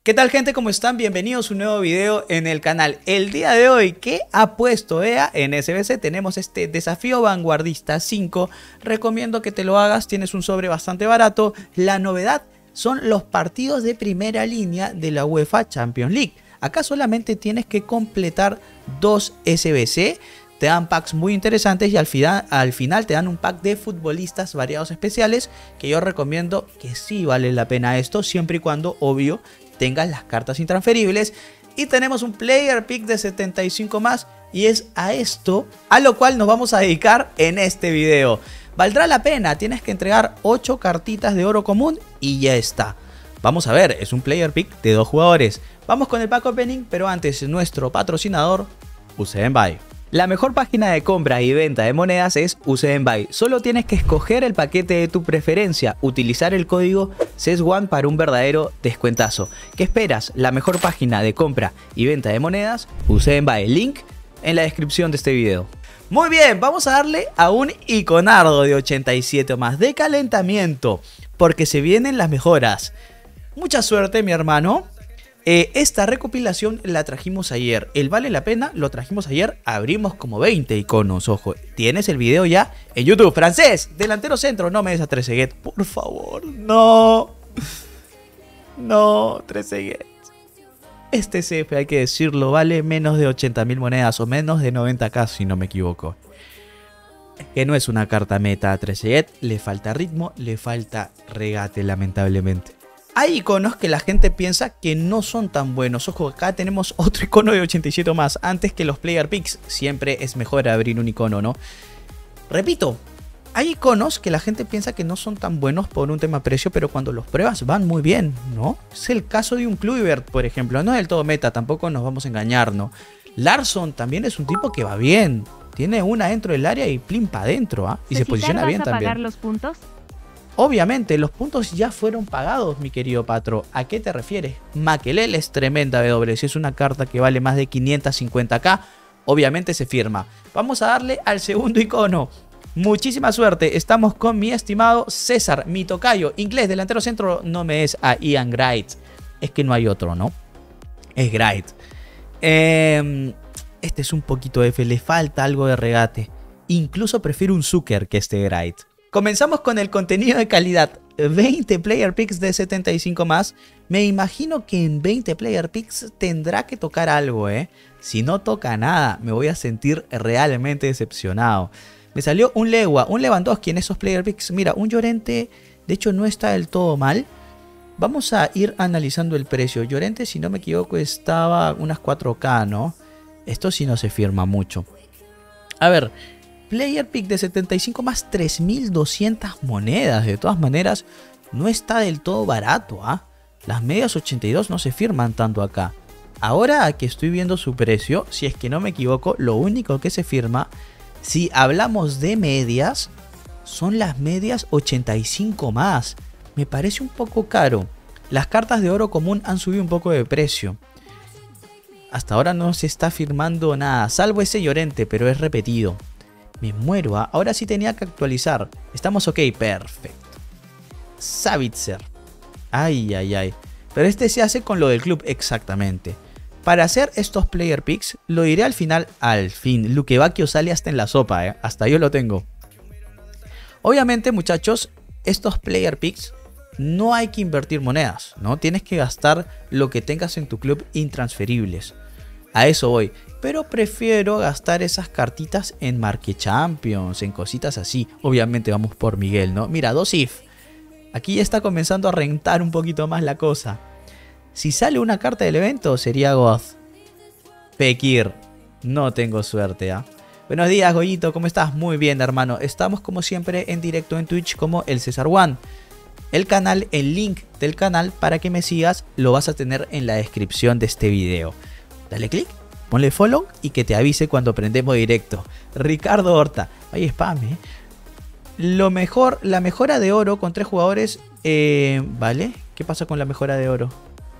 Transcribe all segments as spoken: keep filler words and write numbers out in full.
¿Qué tal, gente? ¿Cómo están? Bienvenidos a un nuevo video en el canal. El día de hoy, ¿qué ha puesto E A en S B C? Tenemos este desafío vanguardista cinco. Recomiendo que te lo hagas, tienes un sobre bastante barato. La novedad son los partidos de primera línea de la UEFA Champions League. Acá solamente tienes que completar dos S B C. Te dan packs muy interesantes y al final, al final te dan un pack de futbolistas variados especiales que yo recomiendo que sí vale la pena esto, siempre y cuando, obvio, tengas las cartas intransferibles. Y tenemos un player pick de setenta y cinco más, y es a esto a lo cual nos vamos a dedicar en este video. Valdrá la pena, tienes que entregar ocho cartitas de oro común y ya está. Vamos a ver, es un player pick de dos jugadores. Vamos con el pack opening, pero antes nuestro patrocinador, U C M Buy. La mejor página de compra y venta de monedas es U C M Buy. Solo tienes que escoger el paquete de tu preferencia, utilizar el código C E S uno para un verdadero descuentazo. ¿Qué esperas? La mejor página de compra y venta de monedas, U C M Buy. Link en la descripción de este video. Muy bien, vamos a darle a un iconardo de ochenta y siete más de calentamiento, porque se vienen las mejoras. Mucha suerte, mi hermano. Eh, esta recopilación la trajimos ayer. El vale la pena lo trajimos ayer. Abrimos como veinte iconos. Ojo, tienes el video ya en YouTube. Francés, delantero centro. No me des a Trezeguet, por favor. No. No, Trezeguet. Este C F, hay que decirlo, vale menos de ochenta mil monedas o menos de noventa k, si no me equivoco. Que no es una carta meta a Trezeguet. Le falta ritmo, le falta regate, lamentablemente. Hay iconos que la gente piensa que no son tan buenos. Ojo, acá tenemos otro icono de ochenta y siete más. Antes que los player picks, siempre es mejor abrir un icono, ¿no? Repito, hay iconos que la gente piensa que no son tan buenos por un tema precio, pero cuando los pruebas van muy bien, ¿no? Es el caso de un Kluivert, por ejemplo. No es del todo meta, tampoco nos vamos a engañar, ¿no? Larsson también es un tipo que va bien. Tiene una dentro del área y plim para adentro, ¿ah? Y se posiciona bien también. ¿Pagar los puntos? Obviamente, los puntos ya fueron pagados, mi querido Patro. ¿A qué te refieres? Makelele es tremenda W. Si es una carta que vale más de quinientos cincuenta k, obviamente se firma. Vamos a darle al segundo icono. Muchísima suerte. Estamos con mi estimado César, mi tocayo. Inglés, delantero centro, no me es a Ian Wright. Es que no hay otro, ¿no? Es Wright. Eh, este es un poquito F, le falta algo de regate. Incluso prefiero un Zucker que este Wright. Comenzamos con el contenido de calidad. veinte player picks de setenta y cinco más. Me imagino que en veinte player picks tendrá que tocar algo, ¿eh? Si no toca nada, me voy a sentir realmente decepcionado. Me salió un Legua, un Lewandowski en esos player picks. Mira, un Llorente, de hecho, no está del todo mal. Vamos a ir analizando el precio. Llorente, si no me equivoco, estaba unas cuatro k, ¿no? Esto sí no se firma mucho. A ver, player pick de setenta y cinco más, tres mil doscientas monedas. De todas maneras, no está del todo barato, ¿ah? Las medias ochenta y dos no se firman tanto acá. Ahora que estoy viendo su precio, si es que no me equivoco, lo único que se firma, si hablamos de medias, son las medias ochenta y cinco más. Me parece un poco caro. Las cartas de oro común han subido un poco de precio. Hasta ahora no se está firmando nada, salvo ese Llorente, pero es repetido. Me muero, ¿eh? Ahora sí tenía que actualizar. Estamos ok, perfecto. Savitzer. Ay, ay, ay. Pero este se hace con lo del club exactamente. Para hacer estos player picks, lo diré al final, al fin. Luque Bacchio sale hasta en la sopa, ¿eh? Hasta yo lo tengo. Obviamente, muchachos, estos player picks no hay que invertir monedas, ¿no? Tienes que gastar lo que tengas en tu club intransferibles. A eso voy. Pero prefiero gastar esas cartitas en Marque Champions, en cositas así. Obviamente vamos por Miguel, ¿no? Mira, dos if. Aquí ya está comenzando a rentar un poquito más la cosa. Si sale una carta del evento, sería Goth. Fekir. No tengo suerte, ¿ah? ¿eh? Buenos días, Goyito. ¿Cómo estás? Muy bien, hermano. Estamos como siempre en directo en Twitch como el César One. El canal, el link del canal para que me sigas, lo vas a tener en la descripción de este video. Dale click. Ponle follow y que te avise cuando prendemos directo. Ricardo Horta. Hay spam, ¿eh? Lo mejor, la mejora de oro con tres jugadores. Eh, ¿Vale? ¿Qué pasa con la mejora de oro?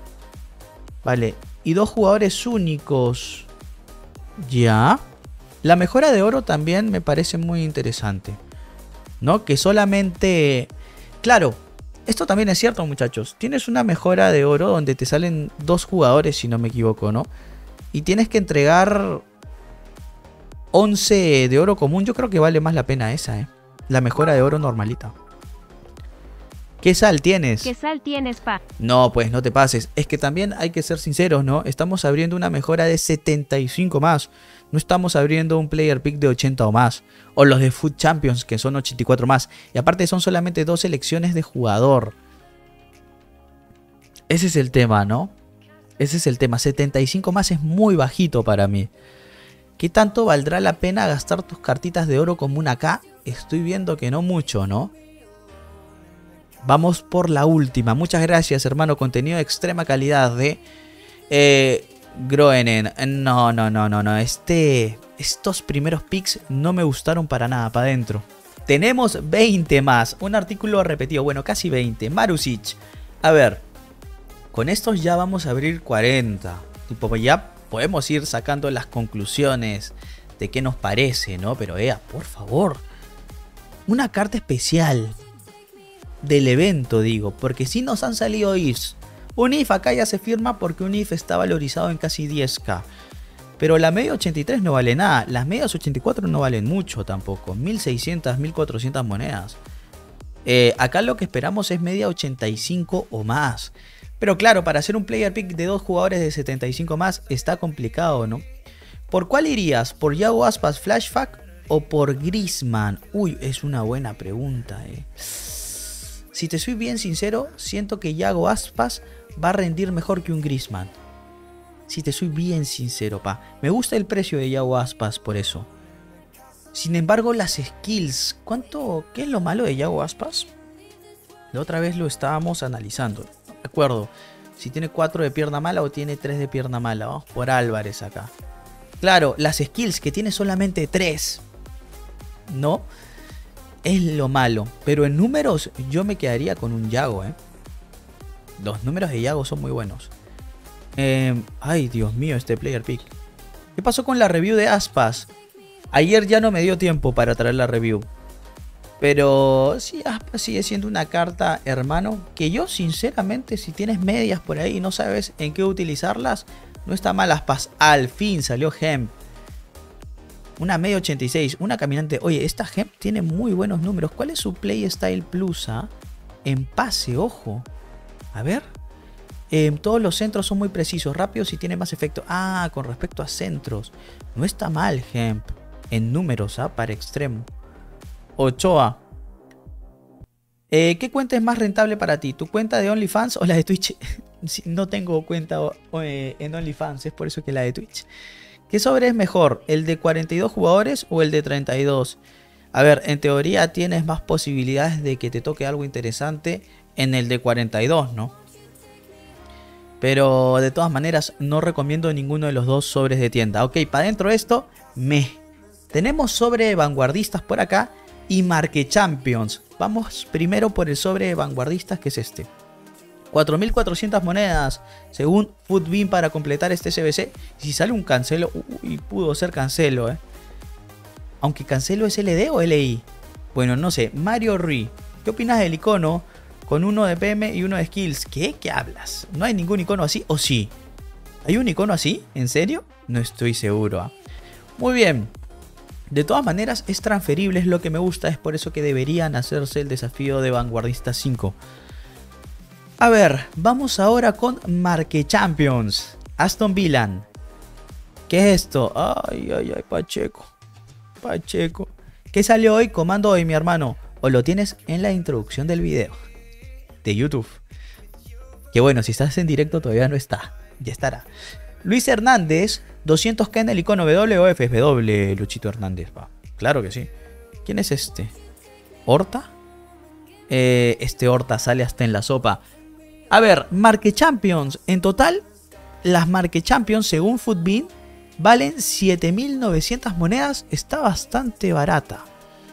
Vale. Y dos jugadores únicos. Ya. La mejora de oro también me parece muy interesante, ¿no? Que solamente... Claro, Esto también es cierto, muchachos. Tienes una mejora de oro donde te salen dos jugadores, si no me equivoco, ¿no? Y tienes que entregar once de oro común. Yo creo que vale más la pena esa, ¿eh? La mejora de oro normalita. ¿Qué sal tienes? ¿Qué sal tienes, pa? No, pues no te pases. Es que también hay que ser sinceros, ¿no? Estamos abriendo una mejora de setenta y cinco más. No estamos abriendo un player pick de ochenta o más. O los de Food Champions, que son ochenta y cuatro más. Y aparte son solamente dos selecciones de jugador. Ese es el tema, ¿no? Ese es el tema. setenta y cinco más es muy bajito para mí. ¿Qué tanto valdrá la pena gastar tus cartitas de oro común acá? Estoy viendo que no mucho, ¿no? Vamos por la última. Muchas gracias, hermano. Contenido de extrema calidad de eh, Groenen. No, no, no, no, no. Este, estos primeros picks no me gustaron para nada. Para adentro. Tenemos veinte más. Un artículo repetido. Bueno, casi veinte. Marusic. A ver. Con estos ya vamos a abrir cuarenta. Tipo, ya podemos ir sacando las conclusiones de qué nos parece, ¿no? Pero, ea, por favor. Una carta especial. Del evento, digo, porque si nos han salido I Fs. Un I F acá ya se firma porque un I F está valorizado en casi diez k. Pero la media ochenta y tres no vale nada. Las medias ochenta y cuatro no valen mucho tampoco. mil seiscientas, mil cuatrocientas monedas. Eh, acá lo que esperamos es media ochenta y cinco o más. Pero claro, para hacer un player pick de dos jugadores de setenta y cinco más está complicado, ¿no? ¿Por cuál irías? ¿Por Yago Aspas Flashback o por Griezmann? Uy, es una buena pregunta, eh. Si te soy bien sincero, siento que Yago Aspas va a rendir mejor que un Griezmann. Si te soy bien sincero, pa. Me gusta el precio de Yago Aspas por eso. Sin embargo, las skills. ¿Cuánto? ¿Qué es lo malo de Yago Aspas? La otra vez lo estábamos analizando. No me acuerdo si tiene cuatro de pierna mala o tiene tres de pierna mala. Vamos por Álvarez acá. Claro, las skills que tiene solamente tres. ¿No? Es lo malo, pero en números yo me quedaría con un Yago, ¿eh? Los números de Yago son muy buenos. Eh, ay, Dios mío, este player pick. ¿Qué pasó con la review de Aspas? Ayer ya no me dio tiempo para traer la review. Pero sí, Aspas sigue siendo una carta, hermano, que yo sinceramente, si tienes medias por ahí y no sabes en qué utilizarlas, no está mal Aspas. Al fin salió Hemp. Una media ochenta y seis, una caminante. Oye, esta Hemp tiene muy buenos números. ¿Cuál es su Playstyle Plus? ¿Ah? En pase, ojo. A ver. Eh, todos los centros son muy precisos, rápidos y tiene más efecto. Ah, con respecto a centros. No está mal Hemp. En números, ¿ah? Para extremo. Ochoa. Eh, ¿Qué cuenta es más rentable para ti? ¿Tu cuenta de OnlyFans o la de Twitch? No tengo cuenta eh, en OnlyFans, es por eso que la de Twitch. ¿Qué sobre es mejor? ¿El de cuarenta y dos jugadores o el de treinta y dos? A ver, en teoría tienes más posibilidades de que te toque algo interesante en el de cuarenta y dos, ¿no? Pero de todas maneras no recomiendo ninguno de los dos sobres de tienda. Ok, para dentro de esto, me. Tenemos sobre vanguardistas por acá y Marque Champions. Vamos primero por el sobre de vanguardistas, que es este. cuatro mil cuatrocientas monedas según Footbin para completar este S B C. Si sale un Cancelo, uy, pudo ser Cancelo, eh. Aunque Cancelo es L D o L I. Bueno, no sé. Mario Rui. ¿Qué opinas del icono con uno de P M y uno de skills? ¿Qué? ¿Qué hablas? ¿No hay ningún icono así? ¿O sí? ¿Hay un icono así? ¿En serio? No estoy seguro, ¿eh? Muy bien. De todas maneras es transferible, es lo que me gusta. Es por eso que deberían hacerse el desafío de Vanguardista cinco. A ver, vamos ahora con Marque Champions. Aston Villa. ¿Qué es esto? Ay, ay, ay, Pacheco. Pacheco. ¿Qué salió hoy? Comando hoy, mi hermano. O lo tienes en la introducción del video de YouTube. Que bueno, si estás en directo todavía no está. Ya estará. Luis Hernández, doscientos k en el icono W o F. W, Luchito Hernández. Va. Claro que sí. ¿Quién es este? ¿Horta? Eh, este Horta sale hasta en la sopa. A ver, Marque Champions. En total, las Marque Champions, según Footbin, valen siete mil novecientas monedas. Está bastante barata.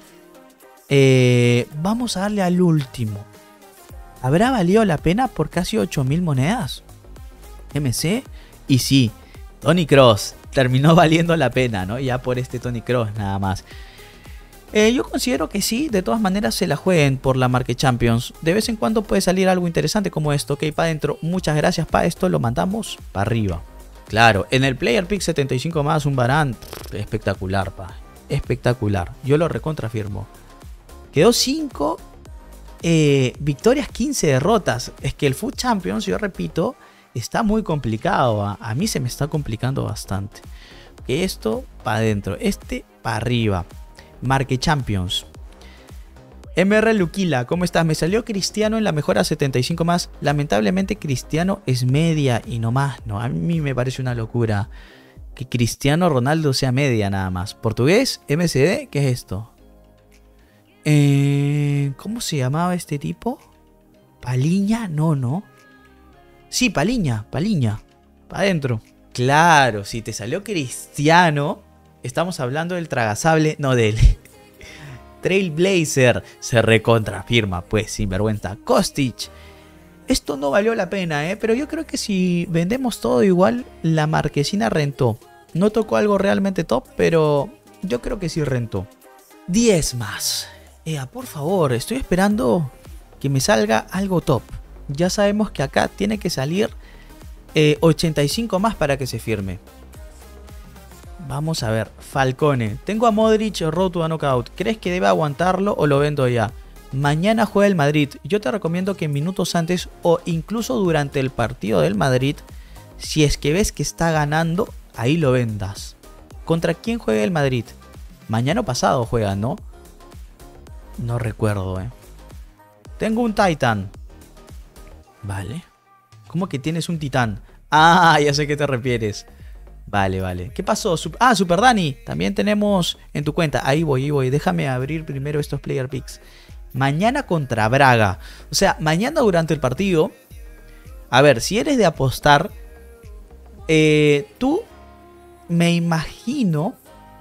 Eh, vamos a darle al último. ¿Habrá valido la pena por casi ocho mil monedas? M C. Y sí, Toni Kroos. Terminó valiendo la pena, ¿no? Ya por este Toni Kroos nada más. Eh, yo considero que sí, de todas maneras se la jueguen por la Market Champions. De vez en cuando puede salir algo interesante como esto. Ok, para adentro, muchas gracias para esto, lo mandamos para arriba. Claro, en el Player Pick setenta y cinco más, un Varane, espectacular, pa. Espectacular, yo lo recontrafirmo. Quedó cinco eh, victorias, quince derrotas. Es que el Foot Champions, yo repito, está muy complicado. ¿eh? A mí se me está complicando bastante. Que esto para adentro, este para arriba. Market Champions. M R Luquila, ¿cómo estás? Me salió Cristiano en la mejora setenta y cinco más. Lamentablemente Cristiano es media y no más, ¿no? A mí me parece una locura que Cristiano Ronaldo sea media nada más. Portugués, M C D, ¿qué es esto? Eh, ¿Cómo se llamaba este tipo? ¿Paliña? No, no. Sí, Paliña, Paliña. Para adentro. Claro, si te salió Cristiano, estamos hablando del tragasable, no del Trailblazer. Se recontrafirma, pues, sinvergüenza. Kostic. Esto no valió la pena, ¿eh? Pero yo creo que si vendemos todo igual, la marquesina rentó. No tocó algo realmente top, pero yo creo que sí rentó. diez más. Ea, por favor, estoy esperando que me salga algo top. Ya sabemos que acá tiene que salir eh, ochenta y cinco más para que se firme. Vamos a ver. Falcone. Tengo a Modric road to a knockout. ¿Crees que debe aguantarlo o lo vendo ya? Mañana juega el Madrid. Yo te recomiendo que minutos antes o incluso durante el partido del Madrid, si es que ves que está ganando, ahí lo vendas. ¿Contra quién juega el Madrid? Mañana o pasado juega, ¿no? No recuerdo, ¿eh? Tengo un Titan. Vale. ¿Cómo que tienes un titán? Ah, ya sé a qué te refieres. Vale, vale. ¿Qué pasó? Ah, Super Dani. También tenemos en tu cuenta. Ahí voy, ahí voy. Déjame abrir primero estos player picks. Mañana contra Braga. O sea, mañana durante el partido. A ver, si eres de apostar, eh, tú me imagino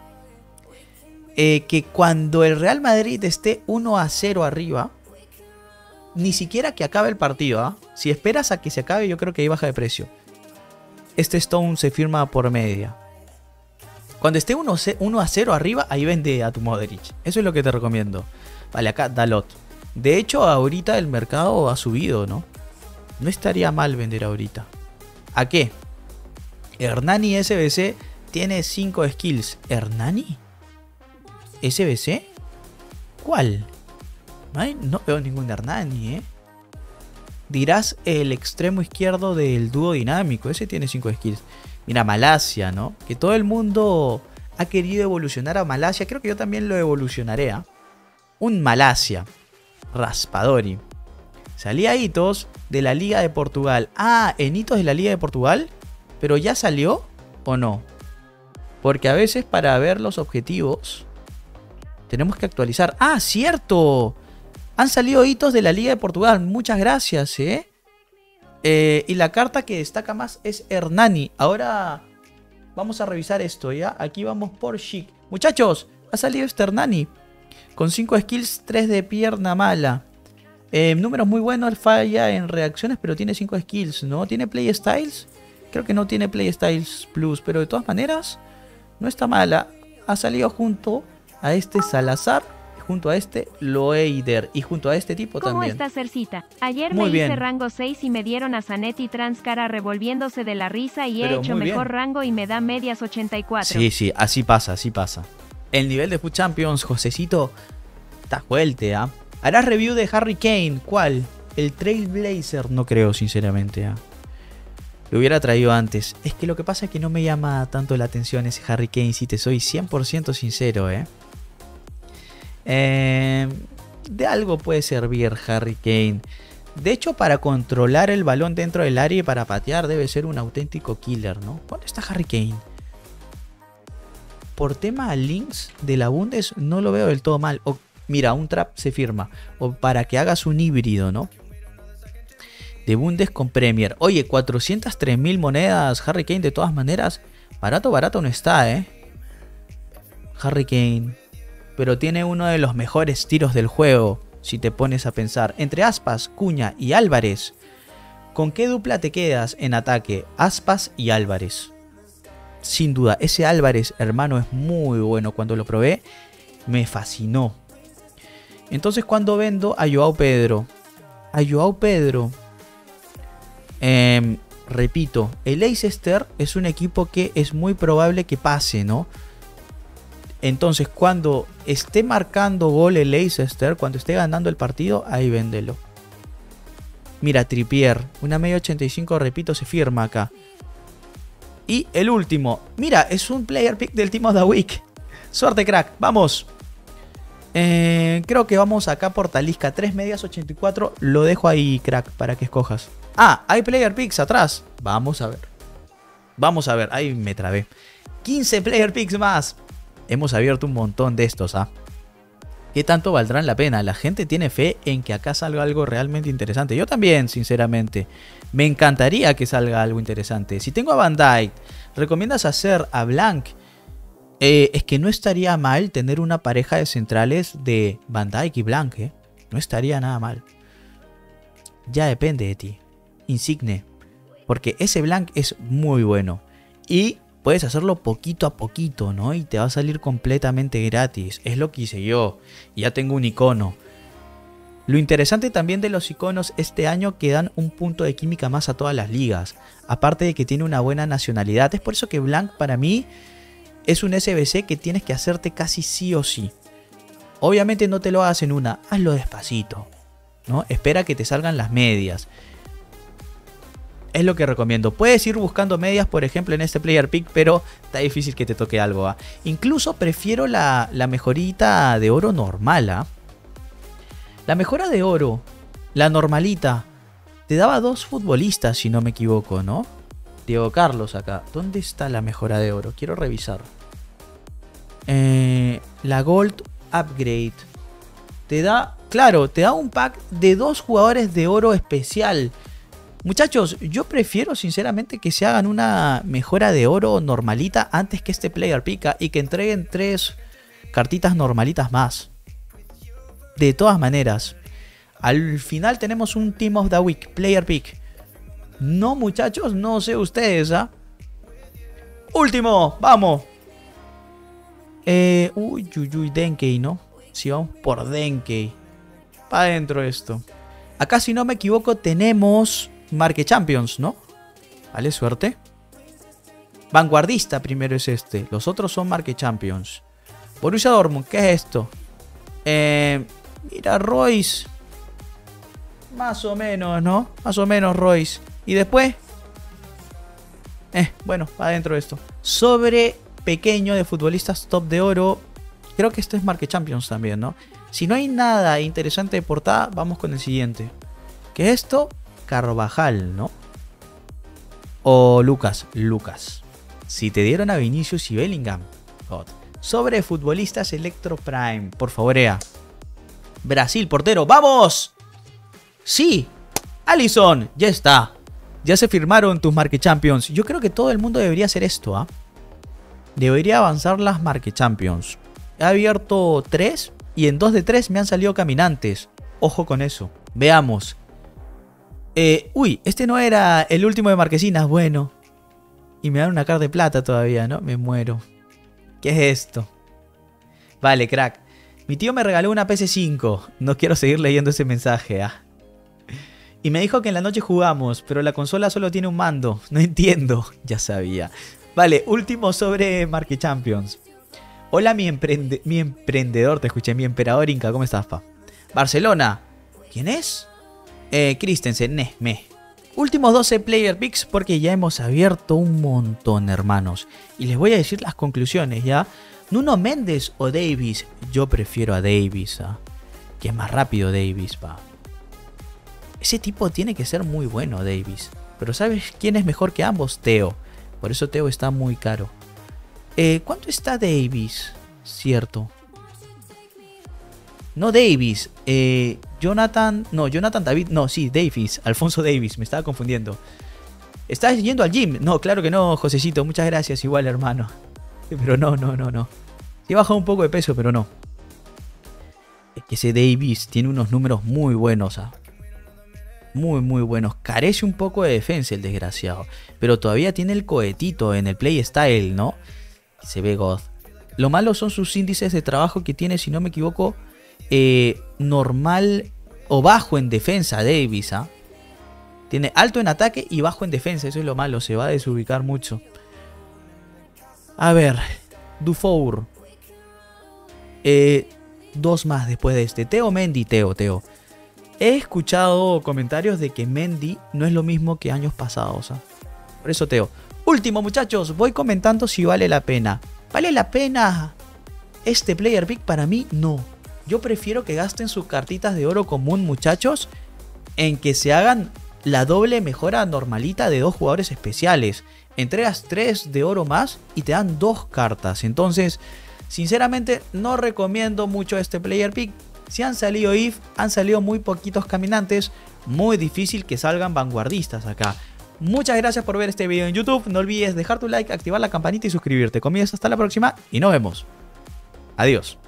eh, que cuando el Real Madrid esté uno a cero arriba, ni siquiera que acabe el partido, ¿eh? Si esperas a que se acabe, yo creo que ahí baja de precio. Este Stone se firma por media. Cuando esté uno a cero arriba, ahí vende a tu Modric. Eso es lo que te recomiendo. Vale, acá Dalot. De hecho, ahorita el mercado ha subido, ¿no? No estaría mal vender ahorita. ¿A qué? Hernani S B C tiene cinco skills. ¿Hernani? ¿S B C? ¿Cuál? No, hay, no veo ningún Hernani, ¿eh? Dirás el extremo izquierdo del dúo dinámico. Ese tiene cinco skills. Mira, Malasia, ¿no? Que todo el mundo ha querido evolucionar a Malasia. Creo que yo también lo evolucionaré, ¿eh? Un Malasia. Raspadori. Salía hitos de la Liga de Portugal. Ah, en hitos de la Liga de Portugal. ¿Pero ya salió o no? Porque a veces para ver los objetivos tenemos que actualizar. ¡Ah, cierto! Han salido hitos de la Liga de Portugal. Muchas gracias, ¿eh? eh y la carta que destaca más es Hernani. Ahora vamos a revisar esto, ¿ya? Aquí vamos por Chic. Muchachos, ha salido este Hernani. Con cinco skills, tres de pierna mala. Eh, números muy buenos, falla en reacciones, pero tiene cinco skills, ¿no? ¿Tiene Play Styles? Creo que no tiene Play Styles Plus, pero de todas maneras, no está mala. Ha salido junto a este Salazar, junto a este Loeider y junto a este tipo ¿Cómo también. ¿Cómo está Cercita? Ayer muy me bien. hice rango seis y me dieron a Zanetti Transcara revolviéndose de la risa y pero he hecho mejor bien. rango y me da medias ochenta y cuatro. Sí, sí, así pasa, así pasa. El nivel de Foot Champions, Josecito, está fuerte, ¿ah? ¿eh? ¿Harás review de Harry Kane? ¿Cuál? El Trailblazer, no creo, sinceramente, ¿ah? ¿eh? Lo hubiera traído antes. Es que lo que pasa es que no me llama tanto la atención ese Harry Kane, si te soy cien por ciento sincero, ¿eh? Eh, de algo puede servir Harry Kane. De hecho, para controlar el balón dentro del área y para patear debe ser un auténtico killer, ¿no? ¿Dónde está Harry Kane? Por tema links de la Bundes no lo veo del todo mal. O, mira, un trap se firma. O para que hagas un híbrido, ¿no? De Bundes con Premier. Oye, cuatrocientas tres mil monedas Harry Kane de todas maneras. Barato, barato no está, ¿eh? Harry Kane. Pero tiene uno de los mejores tiros del juego, si te pones a pensar. Entre Aspas, Cuña y Álvarez, ¿con qué dupla te quedas en ataque? Aspas y Álvarez. Sin duda, ese Álvarez, hermano, es muy bueno. Cuando lo probé, Me fascinó. Entonces cuando vendo a Joao Pedro. A Joao Pedro. Eh, repito, el Leicester es un equipo que es muy probable que pase, ¿no? Entonces cuando esté marcando gol el Leicester, cuando esté ganando el partido, ahí véndelo. Mira, Trippier, una media ochenta y cinco, repito, se firma acá. Y el último, mira, es un player pick del Team of the Week. Suerte, crack, vamos. Eh, creo que vamos acá por Talisca, tres medias ochenta y cuatro. Lo dejo ahí, crack, para que escojas. Ah, hay player picks atrás. Vamos a ver. Vamos a ver, ahí me trabé. quince player picks más. Hemos abierto un montón de estos, ¿ah? ¿Qué tanto valdrán la pena? La gente tiene fe en que acá salga algo realmente interesante. Yo también, sinceramente. Me encantaría que salga algo interesante. Si tengo a Van Dijk, ¿recomiendas hacer a Blanc? Eh, es que no estaría mal tener una pareja de centrales de Van Dijk y Blanc, ¿eh? No estaría nada mal. Ya depende de ti. Insigne. Porque ese Blanc es muy bueno. Y puedes hacerlo poquito a poquito, ¿no? Y te va a salir completamente gratis. Es lo que hice yo. Ya tengo un icono. Lo interesante también de los iconos este año que dan un punto de química más a todas las ligas. Aparte de que tiene una buena nacionalidad. Es por eso que Blanc para mí es un S B C que tienes que hacerte casi sí o sí. Obviamente no te lo hagas en una. Hazlo despacito, ¿no? Espera que te salgan las medias. Es lo que recomiendo. Puedes ir buscando medias, por ejemplo, en este player pick, pero está difícil que te toque algo, ¿eh? Incluso prefiero la, la mejorita de oro normal, ¿eh? La mejora de oro, la normalita, te daba dos futbolistas, si no me equivoco, ¿no? Diego Carlos acá. ¿Dónde está la mejora de oro? Quiero revisar. Eh, la Gold Upgrade. Te da, claro, te da un pack de dos jugadores de oro especial. Muchachos, yo prefiero sinceramente que se hagan una mejora de oro normalita antes que este player pick y que entreguen tres cartitas normalitas más. De todas maneras, al final tenemos un Team of the Week, player pick. No, muchachos, no sé ustedes, ¿ah? Último, vamos. Eh, uy, uy, uy, Denkey, ¿no? Si vamos por Denkey. Para adentro esto. Acá, si no me equivoco, tenemos Marque Champions, ¿no? Vale, suerte. Vanguardista primero es este. Los otros son Marque Champions. Borussia Dortmund, ¿qué es esto? Eh, mira, Royce. Más o menos, ¿no? Más o menos Royce. Y después... Eh, bueno, para adentro esto. Sobre pequeño de futbolistas top de oro. Creo que esto es Marque Champions también, ¿no? Si no hay nada interesante de portada, vamos con el siguiente. ¿Qué es esto? Carvajal, ¿no? O Lucas, Lucas. Si te dieron a Vinicius y Bellingham. God. Sobre futbolistas Electro Prime. Por favor, Ea. Brasil, portero. ¡Vamos! Sí. Alisson. Ya está. Ya se firmaron tus Marque Champions. Yo creo que todo el mundo debería hacer esto, ¿ah? ¿eh? Debería avanzar las Marque Champions. He abierto tres y en dos de tres me han salido caminantes. Ojo con eso. Veamos. Eh, uy, este no era el último de Marquesinas. Bueno. Y me dan una carta de plata todavía, ¿no? Me muero. ¿Qué es esto? Vale, crack. Mi tío me regaló una P S cinco. No quiero seguir leyendo ese mensaje, ¿ah? Y me dijo que en la noche jugamos, pero la consola solo tiene un mando. No entiendo. Ya sabía. Vale, último sobre Marque Champions. Hola, mi, emprende mi emprendedor. Te escuché, mi emperador Inca. ¿Cómo estás, pa? Barcelona. ¿Quién es? Eh, Christensen. Ne, me. Últimos doce player picks porque ya hemos abierto un montón, hermanos. Y les voy a decir las conclusiones, ¿ya? Nuno Méndez o Davis. Yo prefiero a Davis, ¿ah? Que es más rápido Davis, pa. Ese tipo tiene que ser muy bueno, Davis. Pero ¿sabes quién es mejor que ambos? Teo. Por eso Teo está muy caro. Eh, ¿Cuánto está Davis? Cierto. No Davis. Eh, Jonathan... No, Jonathan David... No, sí, Davis. Alfonso Davis. Me estaba confundiendo. ¿Estás yendo al gym? No, claro que no, Josecito. Muchas gracias. Igual, hermano. Pero no, no, no, no. Sí he bajado un poco de peso, pero no. Es que ese Davis tiene unos números muy buenos, ¿ah? Muy, muy buenos. Carece un poco de defensa el desgraciado. Pero todavía tiene el cohetito en el playstyle, ¿no? Se ve God. Lo malo son sus índices de trabajo que tiene, si no me equivoco, eh, normal o bajo en defensa Davis, ¿ah? Tiene alto en ataque y bajo en defensa. Eso es lo malo. Se va a desubicar mucho. A ver. Dufour. Eh, dos más después de este. Theo Mendy. Teo, Teo. He escuchado comentarios de que Mendy no es lo mismo que años pasados, ¿ah? Por eso, Teo. Último, muchachos. Voy comentando si vale la pena. ¿Vale la pena este player pick? Para mí, no. Yo prefiero que gasten sus cartitas de oro común, muchachos, en que se hagan la doble mejora normalita de dos jugadores especiales. Entregas tres de oro más y te dan dos cartas. Entonces, sinceramente, no recomiendo mucho este player pick. Si han salido I F, han salido muy poquitos caminantes. Muy difícil que salgan vanguardistas acá. Muchas gracias por ver este video en YouTube. No olvides dejar tu like, activar la campanita y suscribirte. Conmigo hasta la próxima y nos vemos. Adiós.